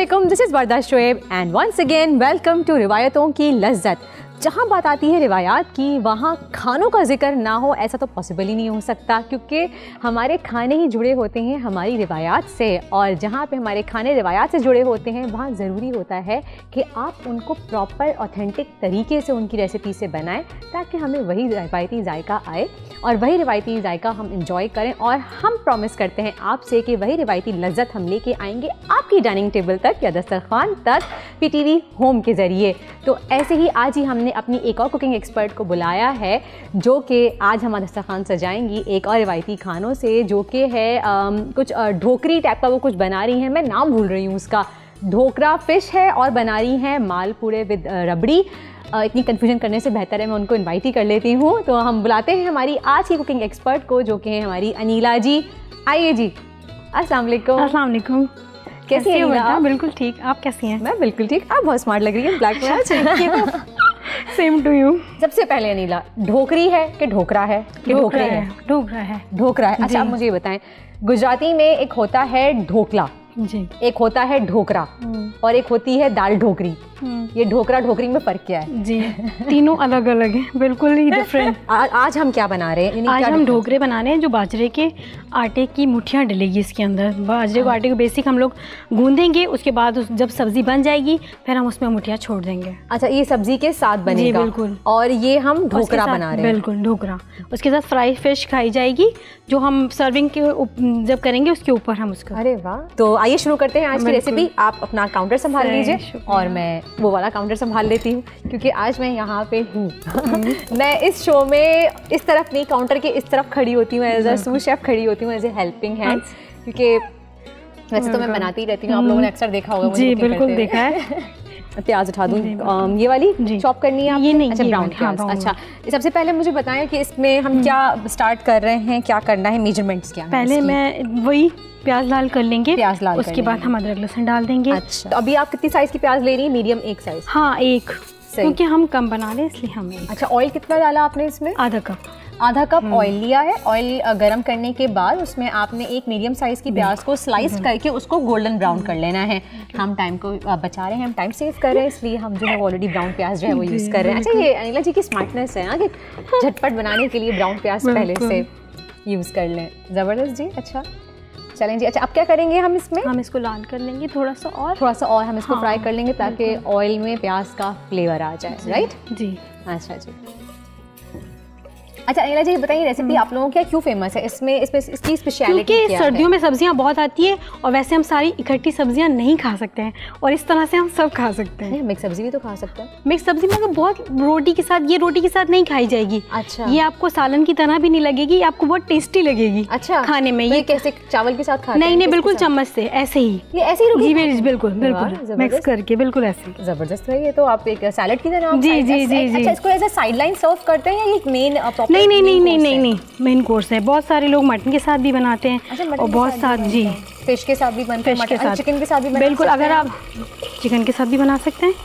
अस्सलामुअलैकुम, this is Warda Shoaib and once again welcome to रिवायतों की लज्जत। जहाँ बात आती है रिवायात की, वहाँ खानों का जिक्र ना हो ऐसा तो पॉसिबल ही नहीं हो सकता, क्योंकि हमारे खाने ही जुड़े होते हैं हमारी रिवायात से। और जहाँ पे हमारे खाने रिवायात से जुड़े होते हैं वहाँ ज़रूरी होता है कि आप उनको प्रॉपर ऑथेंटिक तरीके से उनकी रेसिपी से बनाएं, ताकि हमें वही रिवायती जायका आए और वही रिवायती जायका हम इंजॉय करें। और हम प्रॉमिस करते हैं आपसे कि वही रिवायती लज्जत हम लेके आएंगे आपकी डाइनिंग टेबल तक या दस्तरखान तक पीटीवी होम के ज़रिए। तो ऐसे ही आज ही हमने अपनी एक और कुकिंग एक्सपर्ट को बुलाया है, जो कि आज हमारा दस्तरखान सजाएंगी एक और रिवायती खानों से, जो कि है कुछ ढोकरी टाइप का वो कुछ बना रही हैं। मैं नाम भूल रही हूँ उसका। ढोकरा फ़िश है और बना रही हैं मालपूड़े विद रबड़ी। इतनी कन्फ्यूजन करने से बेहतर है मैं उनको इनवाइट ही कर लेती हूँ। तो हम बुलाते हैं हमारी आज की कुकिंग एक्सपर्ट को, जो कि हैं हमारी अनीला जी। आइए जी। अस्सलाम वालेकुम। अस्सलाम वालेकुम। कैसी हैं अनीला? बिल्कुल ठीक, आप कैसी हैं? मैं बिल्कुल ठीक। आप बहुत स्मार्ट लग रही हैं ब्लैक में। Same to you. सबसे पहले अनीला, ढोकरी है कि ढोकरा है कि ढोकरे है? ढोकरा है। ढोकरा है। अच्छा, आप मुझे ये बताएं, गुजराती में एक होता है ढोकला जी, एक होता है ढोकरा और एक होती है दाल ढोकरी। ये ढोकरा ढोकरी में फ़र्क क्या है? जी, तीनों अलग अलग हैं, बिल्कुल ही डिफरेंट। आज हम क्या बना रहे हैं? आज हम ढोकरे बना रहे हैं जो बाजरे के आटे की मुठियाँ डलेगी इसके अंदर। बाजरे को आटे को बेसिक हम लोग गूंदेंगे, उसके बाद जब सब्ज़ी बन जाएगी फिर हम उसमें मुठियाँ छोड़ देंगे। अच्छा, ये सब्जी के साथ बनेगा? बिल्कुल। और ये हम ढोकरा बना रहे हैं? बिल्कुल ढोकरा। उसके साथ फ्राई फिश खाई जाएगी, जो हम सर्विंग के जब करेंगे उसके ऊपर हम उसका। अरे वाह। तो आइए शुरू करते हैं आज की रेसिपी। आप अपना काउंटर संभाल लीजिए और मैं वो वाला काउंटर संभाल लेती हूँ, क्योंकि आज मैं यहाँ पे हूँ। मैं इस शो में इस तरफ नहीं, काउंटर के इस तरफ खड़ी होती हूँ, एज अ सूस शेफ खड़ी होती हूँ, एज ए हेल्पिंग हैंड। क्योंकि वैसे तो मैं बनाती ही रहती हूँ, आप लोगों ने अक्सर देखा होगा मुझे। जी बिल्कुल देखा है। प्याज उठा दूँ, ये वाली चॉप करनी है? ये नहीं, अच्छा, ब्राउन प्याज। अच्छा, सबसे पहले मुझे बताएं कि इसमें हम क्या स्टार्ट कर रहे हैं, क्या करना है, मेजरमेंट्स क्या है? पहले मैं वही प्याज लाल कर लेंगे, प्याज लाल उसके बाद हम अदरक लहसुन डाल देंगे। अच्छा, तो अभी आप कितनी साइज की प्याज ले रही हैं? मीडियम एक साइज? हाँ, एक, क्योंकि हम कम बना रहे हैं इसलिए हम एक। अच्छा, ऑयल कितना डाला आपने इसमें? आधा कप ऑयल लिया है। ऑयल गरम करने के बाद उसमें आपने एक मीडियम साइज की प्याज को स्लाइस करके उसको गोल्डन ब्राउन कर लेना है। हम टाइम को बचा रहे हैं, हम टाइम सेव कर रहे हैं, इसलिए हम जो है ऑलरेडी ब्राउन प्याज जो है वो यूज़ कर रहे हैं। अच्छा, ये अनीला जी की स्मार्टनेस है ना कि झटपट बनाने के लिए ब्राउन प्याज पहले से यूज़ कर लें। ज़बरदस्त जी। अच्छा, चलें जी। अच्छा, अब क्या करेंगे हम इसमें? हम इसको लाल कर लेंगे थोड़ा सा और हम इसको फ्राई कर लेंगे ताकि ऑयल में प्याज का फ्लेवर आ जाए। राइट जी। अच्छा जी। अच्छा अनीला जी, बताइए रेसिपी आप लोगों के क्यों फेमस है? इसमें इसकी स्पेशलिटी क्या है? क्योंकि सर्दियों में सब्जियां बहुत आती है और वैसे हम सारी इकट्ठी सब्जियां नहीं खा सकते हैं, और इस तरह से हम सब खा सकते हैं। मिक्स सब्जी भी तो खा सकते हैं। मिक्स सब्जी में बहुत रोटी के साथ, ये रोटी के साथ नहीं खाई जाएगी। अच्छा, ये आपको सालन की तरह भी नहीं लगेगी, ये आपको बहुत टेस्टी लगेगी। अच्छा, खाने में। तो ये कैसे चावल के साथ खाते हैं? नहीं, बिल्कुल चम्मच से ऐसे ही। ये ऐसे ही रोटी? बिल्कुल मिक्स करके, बिल्कुल ऐसे। जबरदस्त है ये तो। आप एक सैलेड की तरह? जी जी जी। अच्छा, इसको एज अ साइडलाइन सर्व करते हैं या ये मेन? नहीं, मेन कोर्स है। बहुत सारे लोग मटन के साथ भी बनाते हैं। अच्छा, और बहुत साथ जी फिश के साथ भी बनते हैं, चिकन के साथ भी बनते हैं। बिल्कुल, अगर आप चिकन के साथ भी बना सकते हैं।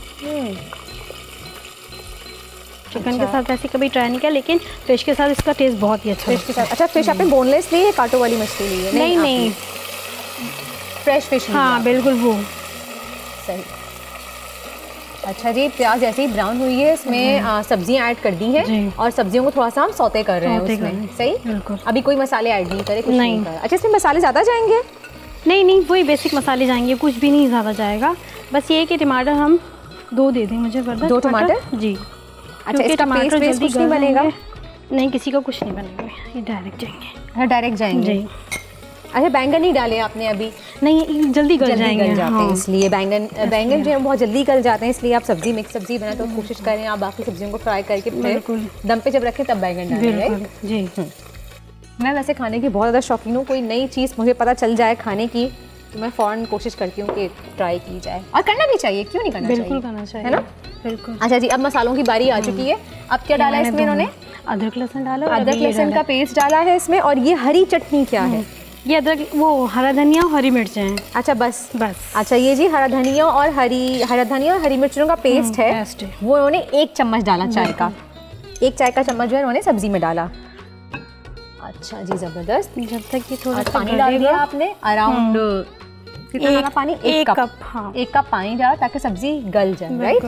चिकन के साथ ऐसे कभी ट्राई नहीं किया, लेकिन फिश के साथ इसका टेस्ट बहुत ही अच्छा है। फिश के साथ? अच्छा, फिश आपने बोनलेस ली है, कांटों वाली मछली ली है? नहीं, फ्रेश फिश। हाँ बिल्कुल, वो सही। अच्छा जी, प्याज ऐसे ही ब्राउन हुई है, इसमें सब्जियां ऐड कर दी हैं और सब्जियों को थोड़ा सा हम सौते कर रहे हैं उसमें। सही, बिल्कुल। अभी कोई मसाले ऐड नहीं करे? कुछ नहीं। अच्छा, इसमें मसाले ज़्यादा जाएंगे? नहीं, वही बेसिक मसाले जाएंगे, कुछ भी नहीं ज़्यादा जाएगा। बस ये कि टमाटर हम 2 दे दें मुझे। 2 टमाटर? जी। अच्छा, इसका पेस्ट कुछ नहीं बनेगा? नहीं, किसी का कुछ नहीं बनेगा, ये डायरेक्ट जाएंगे। हाँ, डायरेक्ट जाएंगे जी। अच्छा, बैंगन नहीं डाले आपने अभी? नहीं, जल्दी गल जाएंगे। हाँ। इसलिए बैंगन जो है बहुत जल्दी गल जाते हैं, इसलिए आप मिक्स सब्जी बनाए तो कोशिश करें आप बाकी सब्जियों को फ्राई करके फिर दम पे जब रखें तब बैंगन डालें। जी। मैं वैसे खाने की बहुत ज़्यादा शौकीन हूँ। कोई नई चीज़ मुझे पता चल जाए खाने की तो मैं फ़ौरन कोशिश करती हूँ कि ट्राई की जाए, और करना भी चाहिए, क्यों नहीं करना चाहिए? बिल्कुल करना चाहिए, है ना? बिल्कुल। अच्छा जी, अब मसालों की बारी आ चुकी है। अब क्या डाला है इसमें इन्होंने? अदरक लहसुन डाला, अदरक लहसुन का पेस्ट डाला है इसमें। और ये हरी चटनी क्या है? ये अदरक, वो हरा धनिया और हरी मिर्चें हैं। अच्छा, बस। अच्छा, ये जी हरा धनिया और हरी मिर्चों का पेस्ट है। वो उन्होंने 1 चम्मच डाला चाय का। 1 चाय का चम्मच जो है उन्होंने सब्जी में डाला। अच्छा जी, ज़बरदस्त। जब तक ये थोड़ा पानी डाल दिया आपने, अराउंड कितना डाला पानी? एक कप। हाँ, 1 कप पानी डाला ताकि सब्जी गल जाए, राइट?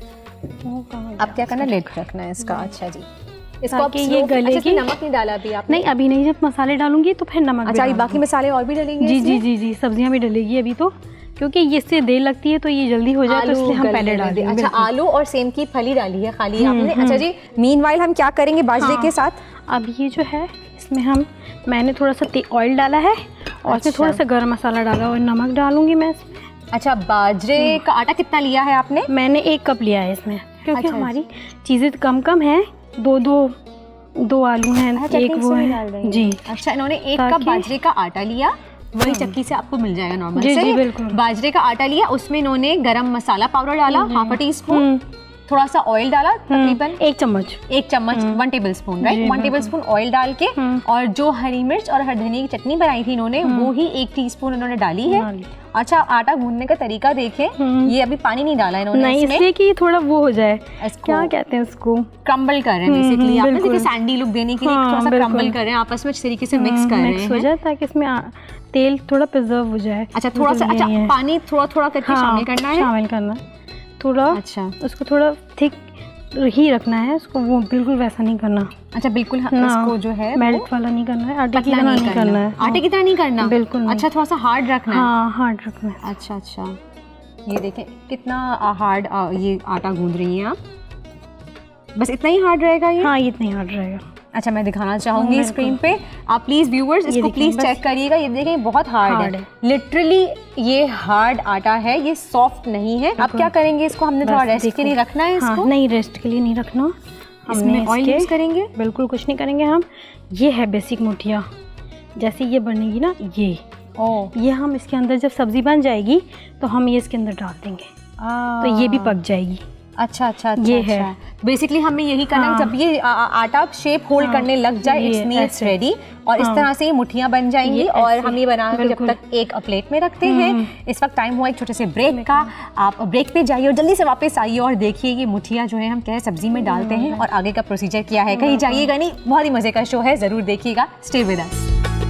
अब क्या करना, लिड रखना है इसका। अच्छा जी, इसको अब ये गलेगी। अच्छा, नमक नहीं डाला अभी आपने? नहीं, अभी नहीं, जब मसाले डालूंगी तो फिर नमक। अच्छा, बाकी मसाले और भी डालेंगे? जी जी जी जी, सब्जियां भी डलेगी अभी तो, क्योंकि ये इससे देर लगती है तो ये जल्दी हो जाए, तो इसलिए हम पहले डाल देंगे। अच्छा, आलू और सेम की फली डाली है खाली आपने। अच्छा जी, मीनवाइल हम क्या करेंगे बाजरे के साथ? अब ये जो है इसमें मैंने थोड़ा सा ऑयल डाला है और इसमें थोड़ा सा गरम मसाला डाला और नमक डालूंगी मैं इसमें। अच्छा, बाजरे का आटा कितना लिया है आपने? मैंने 1 कप लिया है इसमें, क्योंकि हमारी चीज़ें कम है। दो आलू हैं, एक वो है जी। अच्छा, इन्होंने 1 कप बाजरे का आटा लिया, वही चक्की से आपको मिल जाएगा नॉर्मल। जी जी बिल्कुल। बाजरे का आटा लिया, उसमें इन्होंने गरम मसाला पाउडर डाला, ½ टीस्पून, थोड़ा सा ऑयल डाला, तकरीबन 1 चम्मच 1 tablespoon, right? 1 tablespoon oil डाल के, और जो हरी मिर्च और हरी धनिया की चटनी बनाई थी इन्होंने, वो ही 1 टीस्पून इन्होंने डाली है। अच्छा, आटा गूंदने का तरीका देखें, ये अभी पानी नहीं डाला इन्होंने नहीं, इसलिए कि थोड़ा वो हो जाए, क्या कहते हैं उसको, क्रम्बल कर रहे हैं बेसिकली। आपने देखिए सैंडी लुक देने के लिए थोड़ा सा क्रम्बल कर रहे हैं, आपस में अच्छे तरीके से मिक्स कर रहे हैं, हो जाए ताकि इसमें तेल थोड़ा प्रिजर्व हो जाए। अच्छा, थोड़ा सा, अच्छा पानी थोड़ा करके शामिल करना है, शामिल करना थोड़ा। अच्छा, उसको थोड़ा थिक ही रखना है, उसको वो बिल्कुल वैसा नहीं करना। अच्छा, बिल्कुल इसको जो है मेल्ट वाला नहीं करना है, आटे की तरह नहीं करना है। आटे की तरह नहीं करना, बिल्कुल। अच्छा, थोड़ा सा हार्ड रखना है। हाँ, हार्ड रखना है। अच्छा अच्छा, ये देखें कितना हार्ड ये आटा गूंद रही हैं आप। बस इतना ही हार्ड रहेगा ये? हाँ, इतना ही हार्ड रहेगा। अच्छा, मैं दिखाना चाहूंगी स्क्रीन पे, आप प्लीज व्यूअर्स इसको प्लीज चेक करिएगा। ये देखें बहुत हार्ड है, लिटरली ये हार्ड आटा है, ये सॉफ्ट नहीं है। अब क्या करेंगे, इसको हमने थोड़ा रेस्ट के लिए रखना है इसको? नहीं, रेस्ट के लिए नहीं रखना, इसमें ऑयल यूज करेंगे? बिल्कुल कुछ नहीं करेंगे हम। ये है बेसिक मुठिया, जैसे ये बनेगी ना, ये हम इसके अंदर जब सब्जी बन जाएगी तो हम ये इसके अंदर डाल देंगे, तो ये भी पक जाएगी। अच्छा अच्छा, ये है बेसिकली हमें यही करना है। जब ये आटा शेप होल्ड करने लग जाए, इट्स मीन्स रेडी, और इस तरह से ये मुठियाँ बन जाएंगी। और हम ये बना के जब तक एक प्लेट में रखते हैं। इस वक्त टाइम हुआ एक छोटे से ब्रेक का, आप ब्रेक पे जाइए और जल्दी से वापस आइए और देखिए ये मुठियाँ जो है हम क्या सब्जी में डालते हैं और आगे का प्रोसीजर क्या है। कहीं जाइएगा नहीं, बहुत ही मजे का शो है, जरूर देखिएगा। Stay with us.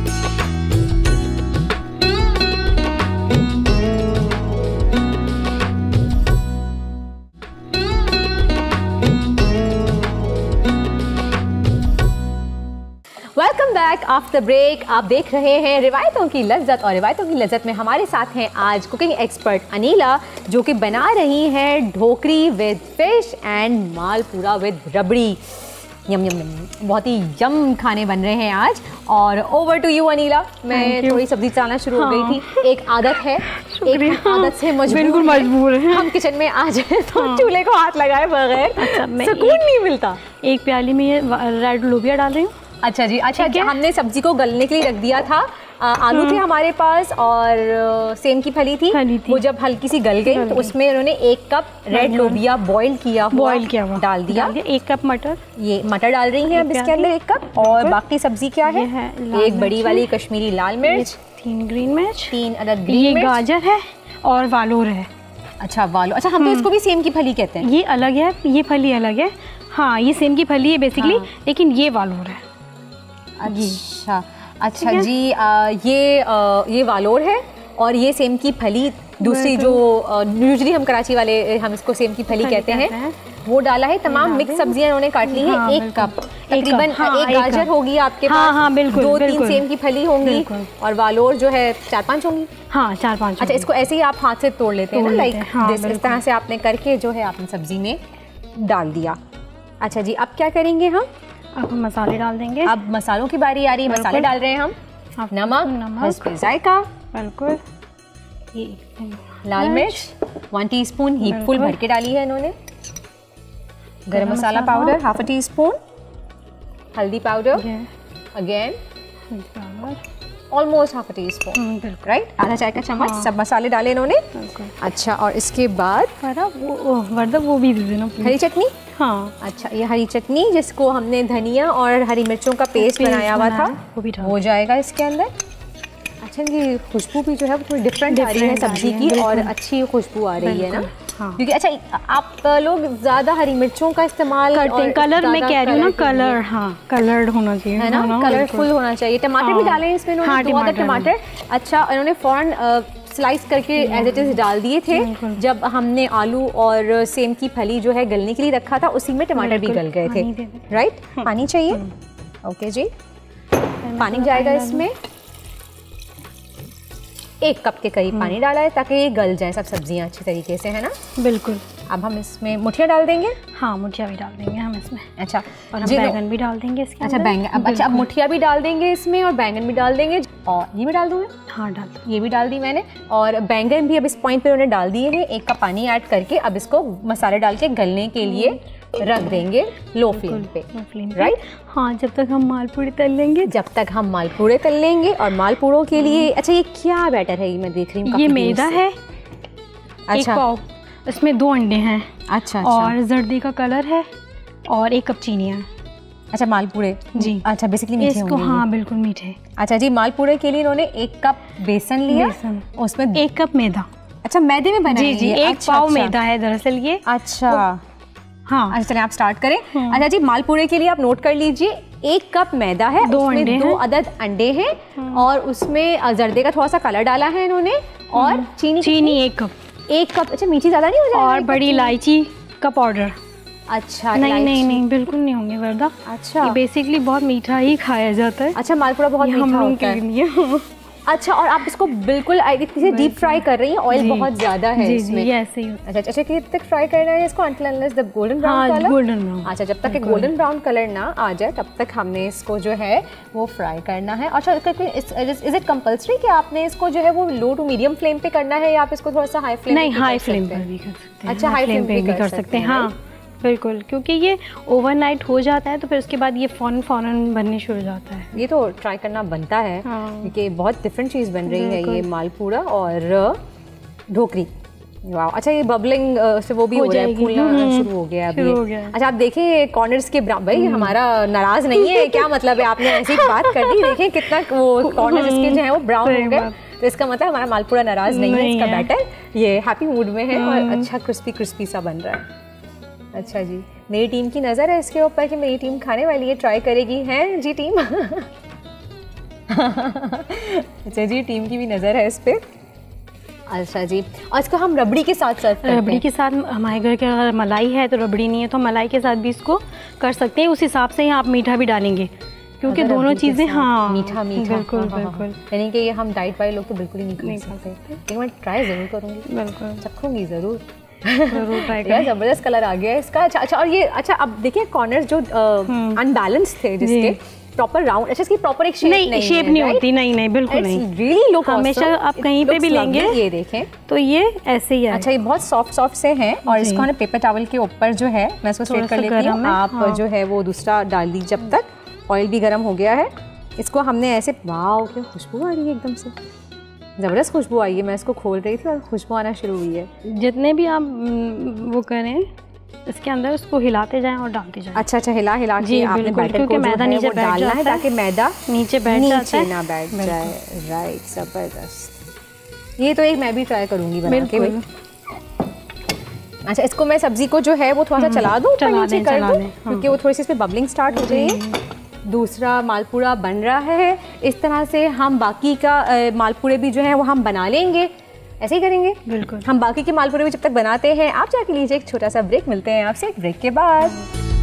Welcome back after break. आप देख रहे हैं रिवायतों की लज्जत, और रिवायतों की लज्जत में हमारे साथ हैं आज कुकिंग एक्सपर्ट अनीला, जो कि बना रही हैं ढोकरी विद फिश एंड मालपूरा विद रबड़ी। यम यम यम, बहुत ही यम खाने बन रहे हैं आज। और ओवर टू यू अनीला। मैं थोड़ी सब्जी चलाना शुरू हो गई थी, एक आदत है, एक आदत से मजबूर है हम किचन में आ जाए तो चूल्हे को हाथ लगाए बगैर सुकून नहीं मिलता। एक प्याली में ये रेड लोबिया डाल रही हूँ। अच्छा जी, अच्छा, हमने सब्जी को गलने के लिए रख दिया था। आलू थे हमारे पास और सेम की फली थी। वो जब हल्की सी गल गई तो उसमें उन्होंने 1 कप रेड लोबिया बॉईल किया हुआ डाल दिया। 1 कप मटर, ये मटर डाल रही हैं अब इसके अंदर 1 कप। और बाकी सब्जी क्या है? एक बड़ी वाली कश्मीरी लाल मिर्च, 3 ग्रीन मिर्च, 3 अदद ग्रीन मिर्च, गाजर है और वालोर है। अच्छा, वालोर। अच्छा, हम तो इसको भी सेम की फली कहते हैं। ये अलग है, ये फली अलग है। हाँ, ये सेम की फली है बेसिकली, लेकिन ये वालोर है। अच्छा अच्छा जी, ये वालोर है और ये सेम की फली दूसरी, जो यूजुअली हम कराची वाले हम इसको सेम की फली कहते हैं, वो डाला है। तमाम मिक्स सब्जियां इन्होंने काट ली हैं। 1 कप तकरीबन, एक गाजर होगी आपके पास। हाँ, बिल्कुल। 2-3 सेम की फली होंगी और वालोर जो है 4-5 होंगी। हाँ, 4-5। अच्छा, इसको ऐसे ही आप हाथ से तोड़ लेते हैं ना, लाइक इस तरह से आपने करके जो है आपने सब्जी में डाल दिया। अच्छा जी, अब क्या करेंगे हम? अब हम मसाले डाल देंगे। अब मसालों की बारी आ रही है। मसाले डाल रहे हैं हम। नमक, हस्बे जायका, बिल्कुल, लाल मिर्च 1 टीस्पून हीप फुल भर के डाली है इन्होंने। गरम मसाला पाउडर ½ टीस्पून, हल्दी powder again almost ½ teaspoon, right, आधा चाय का चम्मच। सब मसाले डाले इन्होंने। अच्छा, और इसके बाद वो भी दे देना, हरी चटनी। हाँ, अच्छा, ये हरी चटनी जिसको हमने धनिया और हरी मिर्चों का पेस्ट बनाया हुआ था, वो भी हो जाएगा इसके अंदर। अच्छा, ये खुशबू भी जो है वो थोड़ी डिफरेंट आ रही है सब्जी की, और अच्छी खुशबू आ रही है ना। हाँ। क्योंकि अच्छा, आप लोग ज्यादा हरी मिर्चों का इस्तेमाल करते हैं। कलर में कह रही हूँ ना, कलर, हाँ, कलर्ड होना चाहिए, है ना, कलरफुल होना चाहिए। टमाटर भी डाले इसमें इन्होंने, 2 टमाटर। अच्छा, इन्होंने फौरन स्लाइस करके एज इट इज़ डाल दिए थे। जब हमने आलू और सेम की फली जो है गलने के लिए रखा था, उसी में टमाटर भी गल गए थे, राइट? पानी चाहिए, ओके जी। पानी जाएगा इसमें, 1 कप के करीब पानी डाला है ताकि ये गल जाए सब सब्जियां अच्छी तरीके से, है ना? बिल्कुल। अब हम इसमें मुठिया डाल देंगे। हाँ, मुठिया भी डाल देंगे हम इसमें। अच्छा, और हम बैंगन भी डाल देंगे इसके अच्छा अंदर। बैंगन, अब मुठिया भी डाल देंगे इसमें और बैंगन भी डाल देंगे। और ये भी डाल दूँ मैं? हाँ, डाल दो। ये भी डाल दी मैंने, और बैंगन भी अब इस पॉइंट पे उन्होंने डाल दिए हैं। 1 कप पानी ऐड करके अब इसको मसाले डाल के गलने के लिए रख देंगे लो फ्लेम पे, राइट? हाँ, जब तक हम मालपूड़े तल लेंगे। जब तक हम मालपूड़े तल लेंगे। और मालपूड़ों के लिए अच्छा ये क्या बैटर है? ये मैं देख रही हूँ, ये मैदा है। अच्छा, 1 पाव, इसमें 2 अंडे हैं। अच्छा, और जर्दी का कलर है और 1 कप चीनी है। अच्छा, मालपूड़े जी। अच्छा, बेसिकली मीठे इसको, हाँ बिल्कुल मीठे। अच्छा जी, मालपूड़े के लिए इन्होंने 1 कप बेसन लिया, उसमें 1 कप मैदा। अच्छा, मैदे में बना? जी जी, 1 पाव मैदा है दरअसल ये। अच्छा, हाँ। अच्छा चलिए आप स्टार्ट करें। अच्छा जी, मालपूड़े के लिए आप नोट कर लीजिए, 1 कप मैदा है, 2 अंडे, 2 अदद अंडे हैं, और उसमें जर्दे का थोड़ा सा कलर डाला है इन्होंने, और चीनी 1 कप। 1 कप, अच्छा मीठी ज़्यादा नहीं हो जाएगी? और बड़ी इलायची का पाउडर। अच्छा, नहीं बिल्कुल नहीं होंगे वर्दा। अच्छा, ये बेसिकली बहुत मीठा ही खाया जाता है। अच्छा, मालपूड़ा बहुत मीठा होता है। अच्छा, और आप इसको बिल्कुल इसे डीप फ्राई कर रही हैं, ऑयल बहुत ज्यादा है इसमें। जी, ऐसे ही। अच्छा, कितने तक फ्राई करना है इसको? until unless the golden brown colour? Golden brown. अच्छा, जब तक गोल्डन ब्राउन कलर ना आ जाए तब तक हमने इसको जो है वो फ्राई करना है। अच्छा, इज इट कंपल्सरी कि आपने इसको जो है वो लो टू मीडियम फ्लेम पे करना है, या आप इसको थोड़ा सा हाई फ्लेम? नहीं, हाई फ्लेम पर भी कर सकते हैं। अच्छा, हाई फ्लेम पे भी कर सकते हैं, हाँ बिल्कुल, क्योंकि ये ओवरनाइट हो जाता है तो फिर उसके बाद ये फ़ौरन बनने शुरू हो जाता है। ये तो ट्राई करना बनता है, क्योंकि बहुत डिफरेंट चीज़ बन रही है ये मालपूड़ा और ढोकरी। वाह, अच्छा ये बबलिंग से वो भी हो रहा है, फूलना शुरू हो गया अभी। अच्छा, आप देखिए कॉर्नर्स के भाई हमारा नाराज नहीं है क्या? मतलब है आपने ऐसी बात कर दी, देखिए कितना वो कॉर्नर्स इसके जो है वो ब्राउन हो गए, तो इसका मतलब हमारा मालपूड़ा नाराज नहीं है, इसका बैटर ये हैप्पी मूड में है और अच्छा क्रिस्पी सा बन रहा है। अच्छा जी, मेरी टीम की नज़र है इसके ऊपर कि मेरी टीम खाने वाली है, ट्राई करेगी, है जी टीम? अच्छा जी, टीम की भी नज़र है इस पे। अच्छा जी, और इसको हम रबड़ी के साथ सर्व करते हैं। रबड़ी के साथ हमारे घर के अगर मलाई है तो रबड़ी नहीं है तो मलाई के साथ भी इसको कर सकते हैं। उस हिसाब से ही आप मीठा भी डालेंगे, क्योंकि दोनों चीज़ें, हाँ मीठा बिल्कुल बिल्कुल। यानी कि ये हम डाइट वाले लोग तो बिल्कुल ही नहीं खा सकते, लेकिन मैं ट्राई ज़रूर करूँगी, बिल्कुल चखूँगी ज़रूर। यार जबरदस्त कलर आ गया है इसका। अच्छा, और ये अच्छा अब देखिए कॉर्नर जो अनबैलेंस थे जिसके प्रॉपर राउंड, अच्छा इसकी प्रॉपर एक शेप नहीं होती, नहीं बिल्कुल नहीं। रियली लुक हमेशा आप कहीं पे भी लेंगे, ये देखें तो ये ऐसे ही है। अच्छा, ये बहुत सॉफ्ट से हैं, और इसको हमने पेपर टॉवल के ऊपर जो है, मैं इसको स्ट्रेट कर लेती हूँ, आप जो है वो दूसरा डाल दी जब तक ऑयल भी गर्म हो गया है। इसको हमने ऐसे, वाओ क्या खुशबू आ रही है, एकदम से ज़बरदस्त खुशबू आई है। मैं इसको खोल रही थी और खुशबू आना शुरू हुई है। जितने भी आप वो करें इसके अंदर उसको हिलाते जाएं और डालते जाएं। अच्छा, हिला के आपने बैटर को मैदा नीचे डालना है ताकि मैदा नीचे बैठ ना बैठ जाए। राइट, ज़बरदस्त। ये तो एक मैं भी ट्राई करूँगी बना के भाई। अच्छा, इसको मैं सब्जी को जो है वो थोड़ा सा चला दूँ, क्योंकि वो थोड़ी सी इसमें बबलिंग स्टार्ट हो गई है। दूसरा मालपूड़ा बन रहा है, इस तरह से हम बाकी का मालपूड़े भी जो है वो हम बना लेंगे, ऐसे ही करेंगे बिल्कुल। हम बाकी के मालपूड़े भी जब तक बनाते हैं आप जाके लीजिए एक छोटा सा ब्रेक, मिलते हैं आपसे एक ब्रेक के बाद।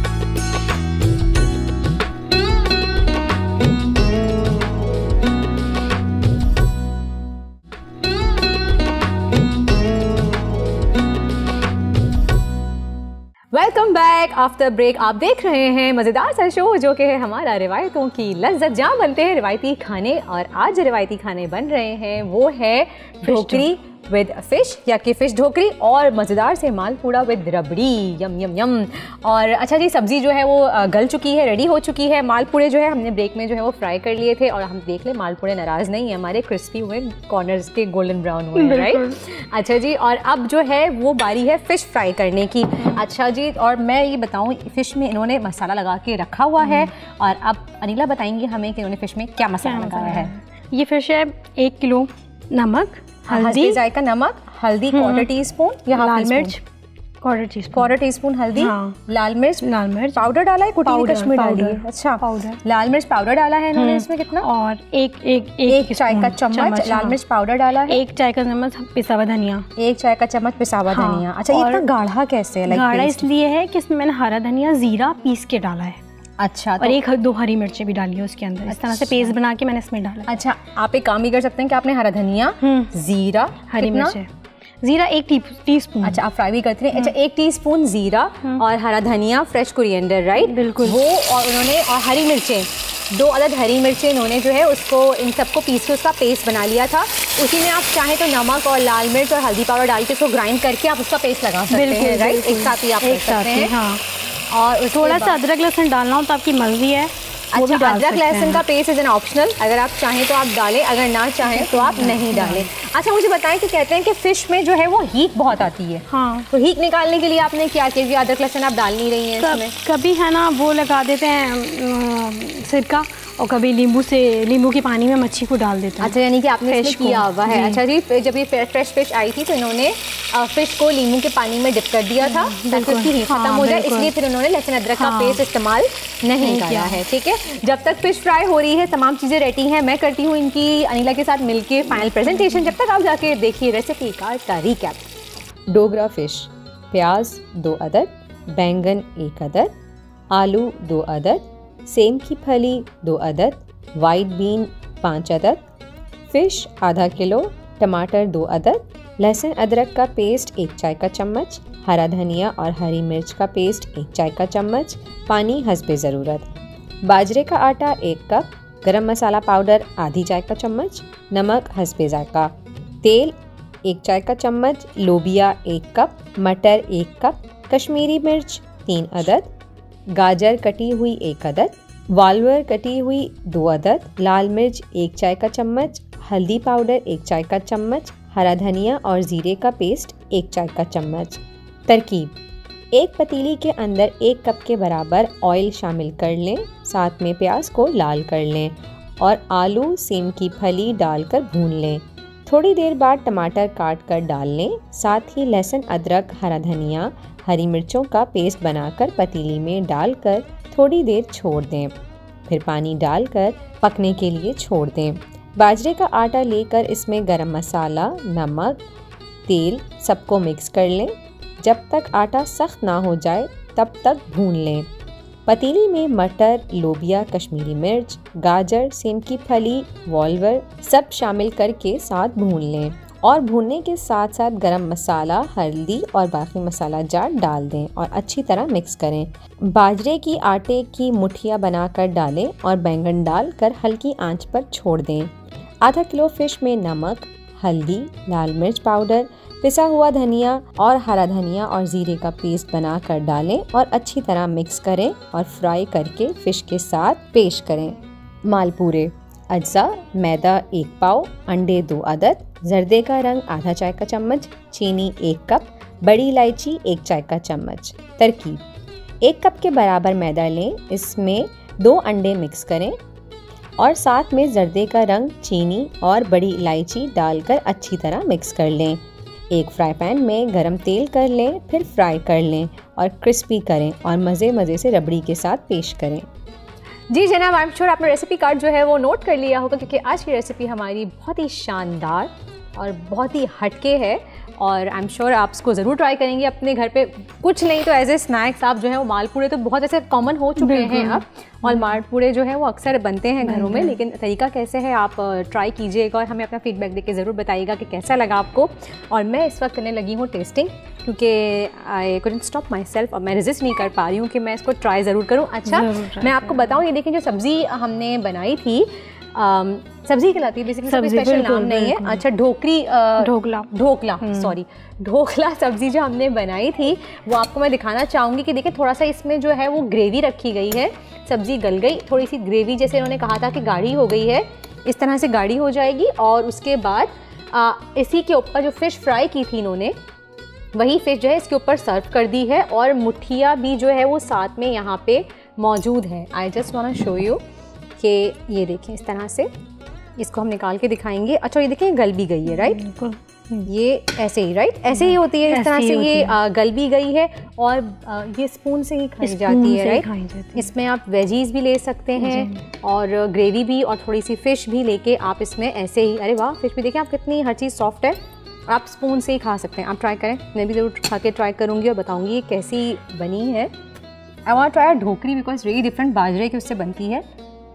Welcome back after break. आप देख रहे हैं मज़ेदार सा शो जो कि है हमारा रिवायतों की लज्जत, जहाँ बनते हैं रिवायती खाने। और आज जो रिवायती खाने बन रहे हैं वो है ढोकरी विद फिश या कि फिश ढोकरी और मज़ेदार से मालपूड़ा विद रबड़ी। यम यम यम। और अच्छा जी, सब्ज़ी जो है वो गल चुकी है, रेडी हो चुकी है। मालपूड़े जो है हमने ब्रेक में जो है वो फ्राई कर लिए थे, और हम देख लें मालपूड़े नाराज़ नहीं है हमारे, क्रिस्पी हुए, कॉर्नर्स के गोल्डन ब्राउन हुए, राइट? अच्छा जी, और अब जो है वो बारी है फ़िश फ्राई करने की। अच्छा जी, और मैं ये बताऊँ, फ़िश में इन्होंने मसाला लगा के रखा हुआ है, और अब अनिला बताएंगी हमें कि इन्होंने फ़िश में क्या मसाला लगाया है। ये फ़िश है 1 किलो, नमक, हल्दी, जायका नमक, हल्दी 1/4 टीस्पून, या लाल मिर्च क्वार्टर टीस्पून हल्दी, हाँ। लाल मिर्च पाउडर डाला है, कुटी हुई कश्मीरी डाली है, अच्छा पाउडर, लाल मिर्च पाउडर डाला है इन्होंने इसमें कितना, और एक चाय का चम्मच लाल मिर्च पाउडर डाला है, 1 चाय का चम्मच पिसा हुआ धनिया, 1 चाय का चम्मच पिसा हुआ धनिया। अच्छा, ये इतना गाढ़ा कैसे है? गाढ़ा इसलिए है कि इसमें मैंने हरा धनिया जीरा पीस के डाला है। अच्छा, और 1-2 हरी मिर्चें भी डाली है उसके अंदर। इस तरह से पेस्ट बना के मैंने इसमें डाला। अच्छा, आप एक काम भी कर सकते हैं कि आपने हरा धनिया, जीरा, हरी मिर्च, जीरा 1 टीस्पून। अच्छा, आप फ्राई भी करते हैं। अच्छा, 1 टीस्पून जीरा और हरा धनिया, फ्रेश कोरिएंडर, राइट? बिल्कुल। वो और उन्होंने और हरी मिर्चें, 2 अदद हरी मिर्चें इन्होंने जो है उसको इन सबको पीस के उसका पेस्ट बना लिया था। उसी में आप चाहें तो नमक और लाल मिर्च और हल्दी पाउडर डाल के उसको ग्राइंड करके आप उसका पेस्ट लगा सकते हैं, राइट? एक साथ ही आप कर सकते हैं। हाँ। और थोड़ा सा अदरक लहसुन डालना हो तो आपकी मर्जी है। अच्छा, अदरक लहसुन का पेस्ट इज एन ऑप्शनल, अगर आप चाहें तो आप डालें, अगर ना चाहें तो आप नहीं डालें। अच्छा, मुझे बताएं कि कहते हैं कि फिश में जो है वो हीक बहुत आती है, हाँ, तो हीक निकालने के लिए आपने क्या किया? अदरक लहसुन आप डाल नहीं रही हैं इसमें? कभी है ना वो लगा देते हैं सिरका, और कभी नींबू के पानी में मच्छी को डाल देते हैं। अच्छा, यानी कि आपने फिश किया हुआ है। अच्छा जी, जब ये फ्रेश फिश आई थी तो इन्होंने फिश को नींबू के पानी में डिप कर दिया था ताकि उसकी हीट खत्म हो जाए, इसलिए फिर उन्होंने लहसुन अदरक का पेस्ट इस्तेमाल नहीं किया है। ठीक है, जब तक फिश फ्राई हो रही है, तमाम चीज़ें रेडी हैं, मैं करती हूँ इनकी अनिला के साथ मिलके फाइनल प्रेजेंटेशन। जब तक आप जाके देखिए रेसिपी कार्ड का रिकैप। डोगरा फिश, प्याज 2 अदद, बैंगन 1 अदद, आलू 2 अदद, सेम की फली 2 अदद, वाइट बीन 5 अदद, फिश आधा किलो, टमाटर 2 अदद, लहसुन अदरक का पेस्ट 1 चाय का चम्मच, हरा धनिया और हरी मिर्च का पेस्ट 1 चाय का चम्मच, पानी हस्बे ज़रूरत, बाजरे का आटा 1 कप, गरम मसाला पाउडर आधी चाय का चम्मच, नमक हस्बे ज़ायका, तेल 1 चाय का चम्मच, लोबिया 1 कप, मटर 1 कप, कश्मीरी मिर्च 3 अदद, गाजर कटी हुई 1 अदद, वालवर कटी हुई 2 अदद, लाल मिर्च 1 चाय का चम्मच, हल्दी पाउडर 1 चाय का चम्मच, हरा धनिया और ज़ीरे का पेस्ट 1 चाय का चम्मच। तरकीब: एक पतीली के अंदर 1 कप के बराबर ऑयल शामिल कर लें, साथ में प्याज को लाल कर लें और आलू सेम की फली डालकर भून लें। थोड़ी देर बाद टमाटर काट कर डाल लें, साथ ही लहसुन अदरक हरा धनिया हरी मिर्चों का पेस्ट बनाकर पतीली में डालकर थोड़ी देर छोड़ दें, फिर पानी डालकर पकने के लिए छोड़ दें। बाजरे का आटा लेकर इसमें गरम मसाला, नमक, तेल सबको मिक्स कर लें। जब तक आटा सख्त ना हो जाए तब तक भून लें। पतीली में मटर, लोबिया, कश्मीरी मिर्च, गाजर, सेम की फली, वालवर सब शामिल करके साथ भून लें और भूनने के साथ साथ गरम मसाला, हल्दी और बाकी मसाला जार डाल दें और अच्छी तरह मिक्स करें। बाजरे की आटे की मुठियाँ बनाकर डालें और बैंगन डालकर हल्की आंच पर छोड़ दें। आधा किलो फिश में नमक, हल्दी, लाल मिर्च पाउडर, पिसा हुआ धनिया और हरा धनिया और ज़ीरे का पेस्ट बनाकर डालें और अच्छी तरह मिक्स करें और फ्राई करके फ़िश के साथ पेश करें। मालपूरे अज्जा: मैदा 1 पाव, अंडे 2 अदद, जर्दे का रंग आधा चाय का चम्मच, चीनी 1 कप, बड़ी इलायची 1 चाय का चम्मच। तरकीब: 1 कप के बराबर मैदा लें, इसमें 2 अंडे मिक्स करें और साथ में जर्दे का रंग, चीनी और बड़ी इलायची डालकर अच्छी तरह मिक्स कर लें। एक फ्राई पैन में गरम तेल कर लें, फिर फ्राई कर लें और क्रिस्पी करें और मज़े से रबड़ी के साथ पेश करें। जी जनाब, आई एम श्योर आपने रेसिपी कार्ड जो है वो नोट कर लिया होगा, क्योंकि आज की रेसिपी हमारी बहुत ही शानदार और बहुत ही हटके है और आई एम श्योर आप इसको ज़रूर ट्राई करेंगे अपने घर पे। कुछ नहीं तो एज ए स्नैक्स आप जो है वो मालपूड़े तो बहुत ऐसे कॉमन हो चुके हैं अब, और मालपूड़े जो है वो अक्सर बनते हैं घरों में, लेकिन तरीका कैसे है आप ट्राई कीजिएगा और हमें अपना फीडबैक देके ज़रूर बताइएगा कि कैसा लगा आपको। और मैं इस वक्त करने लगी हूँ टेस्टिंग, क्योंकि I couldn't stop myself और मैं रेजिस्ट नहीं कर पा रही हूँ कि मैं इसको ट्राई ज़रूर करूँ। अच्छा, मैं आपको बताऊँ, ये देखें जो सब्ज़ी हमने बनाई थी, सब्जी कहलाती है बेसिकली, सब्जी स्पेशल नाम नहीं है। अच्छा, ढोकला सब्जी जो हमने बनाई थी वो आपको मैं दिखाना चाहूँगी कि देखिए थोड़ा सा इसमें जो है वो ग्रेवी रखी गई है, सब्जी गल गई, थोड़ी सी ग्रेवी जैसे इन्होंने कहा था कि गाढ़ी हो गई है, इस तरह से गाढ़ी हो जाएगी। और उसके बाद इसी के ऊपर जो फ़िश फ्राई की थी इन्होंने, वही फ़िश जो है इसके ऊपर सर्व कर दी है और मुठिया भी जो है वो साथ में यहाँ पे मौजूद है। I just want to show you कि ये देखें इस तरह से इसको हम निकाल के दिखाएंगे। अच्छा, ये देखें गल भी गई है, राइट? ये ऐसे ही राइट, ऐसे ही होती है, इस तरह से ये गल भी गई है और ये स्पून से ही खाई जाती है राइट। इसमें आप वेजीज भी ले सकते हैं और ग्रेवी भी और थोड़ी सी फिश भी लेके आप इसमें ऐसे ही, अरे वाह फिश भी देखिए आप कितनी हर चीज़ सॉफ्ट है, आप स्पून से ही खा सकते हैं। आप ट्राई करें, मैं भी ज़रूर खा के ट्राई करूँगी और बताऊँगी ये कैसी बनी है। आई वांट ट्राई ढोकरी बिकॉज रियली डिफरेंट, बाजरे की उससे बनती है।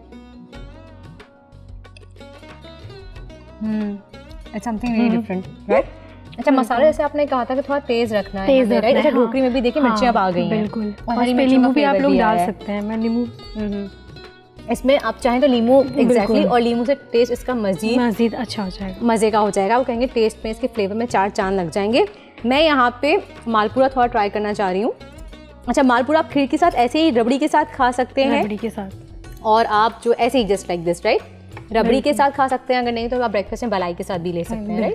It's something really different right. अच्छा मसाला जैसे आपने कहा था कि थोड़ा तेज रखना है राइट। अच्छा ढोकरी में भी देखिए मिर्चियाँ आ गई हैं बिल्कुल, और हरी नींबू भी आप लोग डाल सकते हैं। मैं नींबू इसमें आप चाहें तो नींबू एग्जैक्टली, और नींबू से टेस्ट इसका मज़ीद अच्छा हो जाएगा, मज़े का हो जाएगा। वो कहेंगे टेस्ट में इसके फ्लेवर में 4 चांद लग जाएंगे। मैं यहाँ पे मालपुरा थोड़ा ट्राई करना चाह रही हूँ। अच्छा मालपुरा आप खीर के साथ ऐसे ही रबड़ी के साथ खा सकते हैं, रबड़ी के साथ, और आप जो ऐसे ही जस्ट लाइक दिस राइट रबड़ी के साथ खा सकते हैं। अगर नहीं तो आप ब्रेकफास्ट में मलाई के साथ भी ले सकते हैं राइट।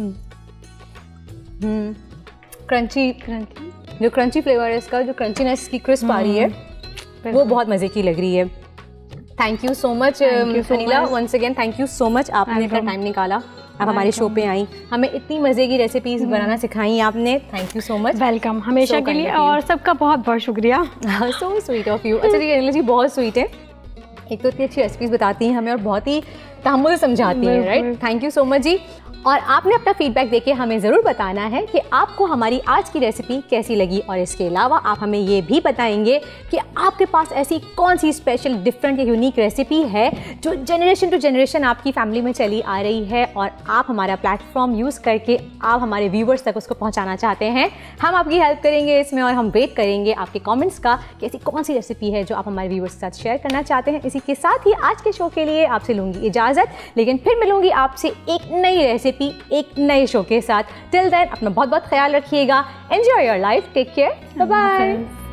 क्रंची जो क्रंची फ्लेवर है इसका, जो क्रंचीनेस की क्रिस्प आ रही है वो बहुत मज़े की लग रही है। Thank you so much Anila, once again thank you so much, आपने अपना टाइम निकाला, आप हमारे शो पे आई, हमें इतनी मज़े की रेसिपीज बनाना सिखाई आपने। Thank you so much, welcome हमेशा के लिए, और सबका बहुत बहुत शुक्रिया। So sweet of you. अच्छा जी अनिला जी बहुत स्वीट है, एक तो इतनी अच्छी रेसिपीज बताती हैं हमें और बहुत ही तहम्मुल से समझाती हैं right. Thank you so much जी। और आपने अपना फीडबैक देके हमें ज़रूर बताना है कि आपको हमारी आज की रेसिपी कैसी लगी, और इसके अलावा आप हमें ये भी बताएंगे कि आपके पास ऐसी कौन सी स्पेशल डिफरेंट या यूनिक रेसिपी है जो जनरेशन टू जनरेशन आपकी फैमिली में चली आ रही है और आप हमारा प्लेटफॉर्म यूज़ करके आप हमारे व्यूवर्स तक उसको पहुँचाना चाहते हैं। हम आपकी हेल्प करेंगे इसमें और हम वेट करेंगे आपके कॉमेंट्स का कि ऐसी कौन सी रेसिपी है जो आप हमारे व्यूवर्स के साथ शेयर करना चाहते हैं। इसी के साथ ही आज के शो के लिए आपसे लूँगी इजाज़त, लेकिन फिर मिलूंगी आपसे एक नई रेसिपी एक नए शो के साथ। टिल देन अपना बहुत बहुत ख्याल रखिएगा। Enjoy your life, take care, bye bye.